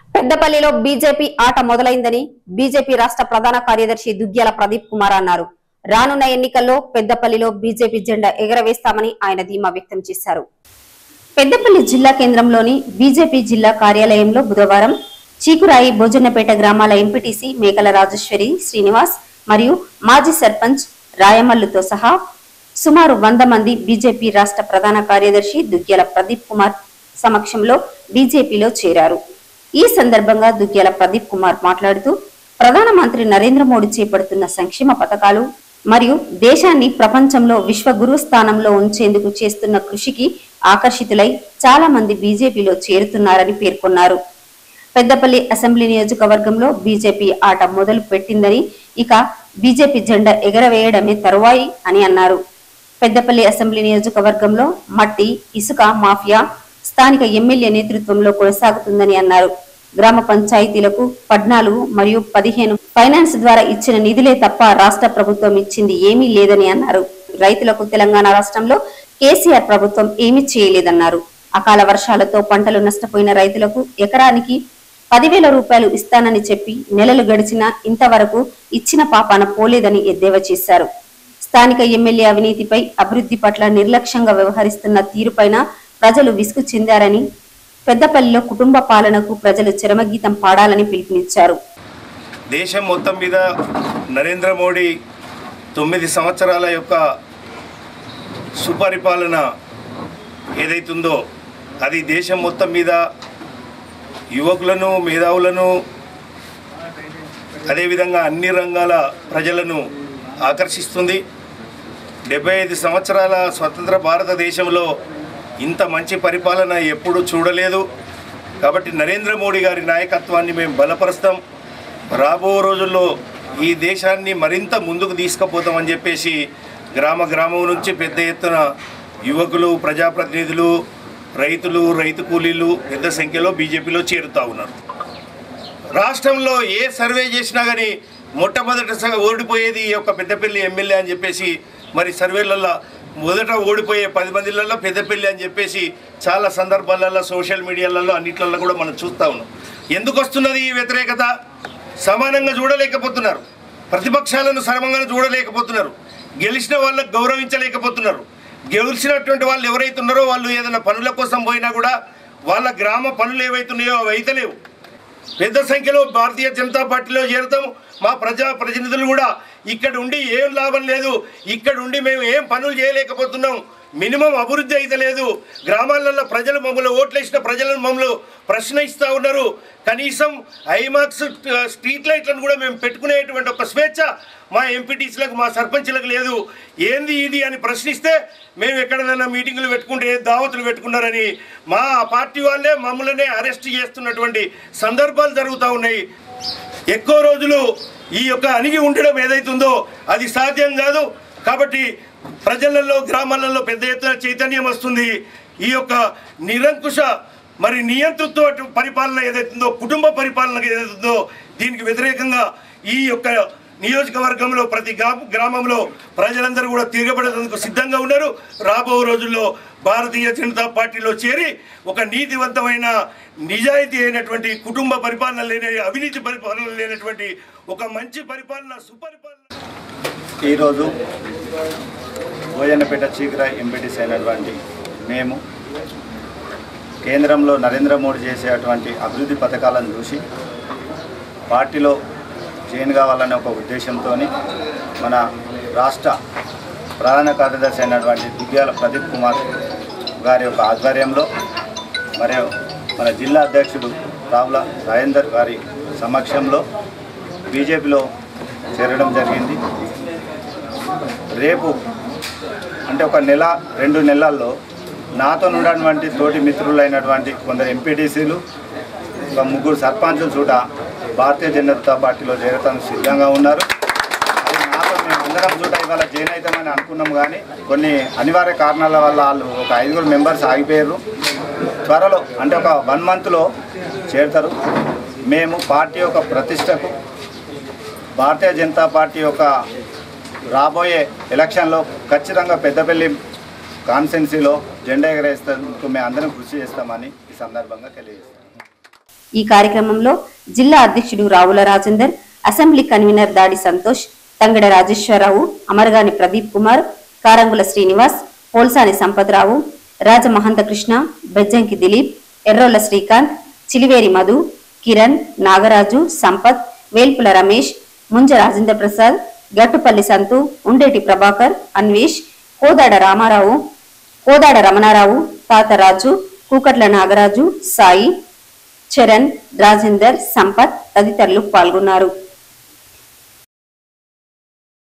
పెద్దపల్లిలో బీజేపీ ఆట మొదలైందని బీజేపీ రాష్ట్ర ప్రధాన కార్యదర్శి దుగ్గ్యాల ప్రదీప్ కుమార్ అన్నారు. రానున్న ఎన్నికల్లో పెద్దపల్లిలో బీజేపీ జెండా ఎగరవేస్తామని ఆయన ధీమా వ్యక్తం చేశారు. పెద్దపల్లి జిల్లా కేంద్రంలోని బీజేపీ జిల్లా కార్యాలయంలో బుధవారం చీకురాయి భోజనపేట గ్రామాల ఎంపీటీసీ మేకల రాజేశ్వరి శ్రీనివాస్ మరియు మాజీ సర్పంచ్ రాయమల్లుతో సహా సుమారు 100 మంది బీజేపీ రాష్ట్ర ప్రధాన కార్యదర్శి దుగ్గ్యాల ప్రదీప్ కుమార్ సమక్షంలో బీజేపీలో చేరారు. ఈ సందర్భంగా దుగ్గ్యాల ప్రదీప్ కుమార్ మాట్లాడుతూ ప్రధానమంత్రి నరేంద్ర మోడీ చేపడుతున్న సంక్షేమ పథకాలు మరియు దేశాన్ని ప్రపంచంలో విశ్వగురు స్థానంలో ఉంచేందుకు చేస్తున్న కృషికి ఆకర్షితులై చాలా మంది బీజేపీలో చేరుతున్నారని పేర్కొన్నారు. పెద్దపల్లి అసెంబ్లీ నియోజకవర్గంలో బీజేపీ ఆట మొదలు పెట్టిందని, ఇక బీజేపీ జెండా ఎగరవేయడమే తరువాయి అని అన్నారు. పెద్దపల్లి అసెంబ్లీ నియోజకవర్గంలో మట్టి ఇసుక మాఫియా స్థానిక ఎమ్మెల్యే నేతృత్వంలో కొనసాగుతుందని అన్నారు. గ్రామ పంచాయతీలకు 14 మరియు 15 ఫైనాన్స్ ద్వారా ఇచ్చిన నిధులే తప్ప రాష్ట్ర ప్రభుత్వం ఇచ్చింది ఏమీ లేదని అన్నారు. రైతులకు తెలంగాణ రాష్ట్రంలో కేసీఆర్ ప్రభుత్వం ఏమీ చేయలేదన్నారు. అకాల వర్షాలతో పంటలు నష్టపోయిన రైతులకు ఎకరానికి 10,000 రూపాయలు ఇస్తానని చెప్పి నెలలు గడిచినా ఇంతవరకు ఇచ్చిన పాపాన పోలేదని ఎద్దేవా చేశారు. స్థానిక ఎమ్మెల్యే అవినీతిపై, అభివృద్ధి పట్ల నిర్లక్ష్యంగా వ్యవహరిస్తున్న తీరుపైన ప్రజలు విసుగు చెందారని, పెద్దపల్లిలో కుటుంబ పాలనకు ప్రజలు చరమగీతం పాడాలని పిలుపునిచ్చారు. దేశం మొత్తం మీద నరేంద్ర మోడీ 9 సంవత్సరాల యొక్క సుపరిపాలన ఏదైతుందో అది దేశం మొత్తం మీద యువకులను, మేధావులను, అదేవిధంగా అన్ని రంగాల ప్రజలను ఆకర్షిస్తుంది. 75 సంవత్సరాల స్వతంత్ర భారతదేశంలో ఇంత మంచి పరిపాలన ఎప్పుడూ చూడలేదు. కాబట్టి నరేంద్ర మోడీ గారి నాయకత్వాన్ని మేము బలపరుస్తాం. రాబో రోజుల్లో ఈ దేశాన్ని మరింత ముందుకు తీసుకుపోతామని చెప్పేసి గ్రామం నుంచి పెద్ద ఎత్తున యువకులు, ప్రజాప్రతినిధులు, రైతులు, రైతు కూలీలు పెద్ద సంఖ్యలో బీజేపీలో చేరుతూ ఉన్నారు. రాష్ట్రంలో ఏ సర్వే చేసినా కానీ మొట్టమొదటిసారి ఓడిపోయేది ఈ యొక్క పెద్దపల్లి ఎమ్మెల్యే అని చెప్పేసి, మరి సర్వేలలో మొదట ఓడిపోయే 10 మందిలలో పెద్దపల్లి అని చెప్పేసి చాలా సందర్భాలలో సోషల్ మీడియాలలో అన్నిట్లలో కూడా మనం చూస్తూ ఉన్నాం. ఎందుకు వస్తున్నది ఈ వ్యతిరేకత? సమానంగా చూడలేకపోతున్నారు, ప్రతిపక్షాలను సమానంగా చూడలేకపోతున్నారు, గెలిచిన వాళ్ళకు గౌరవించలేకపోతున్నారు. గెలిచినటువంటి వాళ్ళు ఎవరైతే ఉన్నారో వాళ్ళు ఏదైనా పనుల కోసం పోయినా కూడా వాళ్ళ గ్రామ పనులు ఏవైతున్నాయో అవి అయితలేవు. పెద్ద సంఖ్యలో భారతీయ జనతా పార్టీలో చేరుతాం. మా ప్రజాప్రతినిధులు కూడా ఇక్కడ ఉండి ఏం లాభం లేదు, ఇక్కడ ఉండి మేము ఏం పనులు చేయలేకపోతున్నాం, మినిమం అభివృద్ధి అయితే లేదు, గ్రామాలలో ప్రజలు మమ్మల్ని ఓట్లేసిన ప్రజలను మమ్మల్ని ప్రశ్నిస్తూ ఉన్నారు, కనీసం ఐమాక్స్ స్ట్రీట్ లైట్లను కూడా మేము పెట్టుకునేటువంటి ఒక స్వేచ్ఛ మా ఎంపీటీసీలకు, మా సర్పంచ్లకు లేదు. ఏంది ఇది అని ప్రశ్నిస్తే మేము ఎక్కడైనా మీటింగులు పెట్టుకుంటే దావతులు పెట్టుకున్నారని మా పార్టీ వాళ్ళే మమ్మల్ని అరెస్ట్ చేస్తున్నటువంటి సందర్భాలు జరుగుతూ ఉన్నాయి. ఎక్కువ రోజులు ఈ యొక్క అణిగి ఉండడం ఏదైతుందో అది సాధ్యం కాదు. కాబట్టి ప్రజలలో, గ్రామాలలో పెద్ద ఎత్తున చైతన్యం వస్తుంది. ఈ యొక్క నిరంకుశ మరి నియంతృత్వ పరిపాలన ఏదైతుందో, కుటుంబ పరిపాలన ఏదైతుందో దీనికి వ్యతిరేకంగా ఈ యొక్క నియోజకవర్గంలో ప్రతి గ్రామంలో ప్రజలందరూ కూడా తిరగబడేందుకు సిద్ధంగా ఉన్నారు. రాబో రోజుల్లో భారతీయ జనతా పార్టీలో చేరి ఒక నీతివంతమైన, నిజాయితీ అయినటువంటి, కుటుంబ పరిపాలన లేని, అవినీతి పరిపాలన లేనటువంటి ఒక మంచి పరిపాలన, సుపరిపాలన. ఈరోజు భోజనపేట చీకురాయి ఎంపీటీసీ అయినటువంటి మేము కేంద్రంలో నరేంద్ర మోడీ చేసేటువంటి అభివృద్ధి పథకాలను చూసి పార్టీలో జాయిన్ కావాలనే ఒక ఉద్దేశంతో మన రాష్ట్ర ప్రధాన కార్యదర్శి అయినటువంటి దుగ్గ్యాల ప్రదీప్ కుమార్ గారి యొక్క ఆధ్వర్యంలో, మరియు మన జిల్లా అధ్యక్షుడు రావుల రాజేందర్ గారి సమక్షంలో బీజేపీలో చేరడం జరిగింది. రేపు అంటే ఒక నెల 2 నెలల్లో నాతో ఉన్నటువంటి తోటి మిత్రులైనటువంటి కొందరు ఎంపీటీసీలు, ఒక 3 సర్పంచులు చూడ భారతీయ జనతా పార్టీలో చేరటానికి సిద్ధంగా ఉన్నారు. అది నాతో మేము అందరం చూడ ఇవాళ జాయిన్ అవుతామని అనుకున్నాం, కానీ కొన్ని అనివార్య కారణాల వల్ల వాళ్ళు ఒక 5 మెంబర్స్ ఆగిపోయారు. త్వరలో అంటే ఒక 1 మంత్లో చేరుతారు. మేము పార్టీ యొక్క ప్రతిష్టకు, భారతీయ జనతా పార్టీ యొక్క రాబోయే ఎలక్షన్లో ఖచ్చితంగా పెద్దపల్లి కాన్స్టిట్యున్సీలో జెండా ఎగరేసేందుకు మేము అందరం కృషి చేస్తామని ఈ సందర్భంగా తెలియజేస్తాం. ఈ కార్యక్రమంలో జిల్లా అధ్యక్షుడు రావుల రాజేందర్, అసెంబ్లీ కన్వీనర్ దాడి సంతోష్, తంగడ రాజేశ్వరరావు, అమరగాని ప్రదీప్ కుమార్, కారంగుల శ్రీనివాస్, పోల్సాని సంపత్రావు, రాజమహంత కృష్ణ, బెజ్జంకి దిలీప్, ఎర్రోల శ్రీకాంత్, చిలివేరి మధు, కిరణ్, నాగరాజు, సంపత్, వేల్పుల రమేష్, ముంజ రాజేంద్ర ప్రసాద్, గట్టుపల్లి సంతు, ఉండేటి ప్రభాకర్, అన్వేష్, కోదాడ రామారావు, కోదాడ రమణారావు, తాతరాజు, కూకట్ల నాగరాజు, సాయి, చరణ్, రాజేందర్, సంపత్ తదితరులు పాల్గొన్నారు.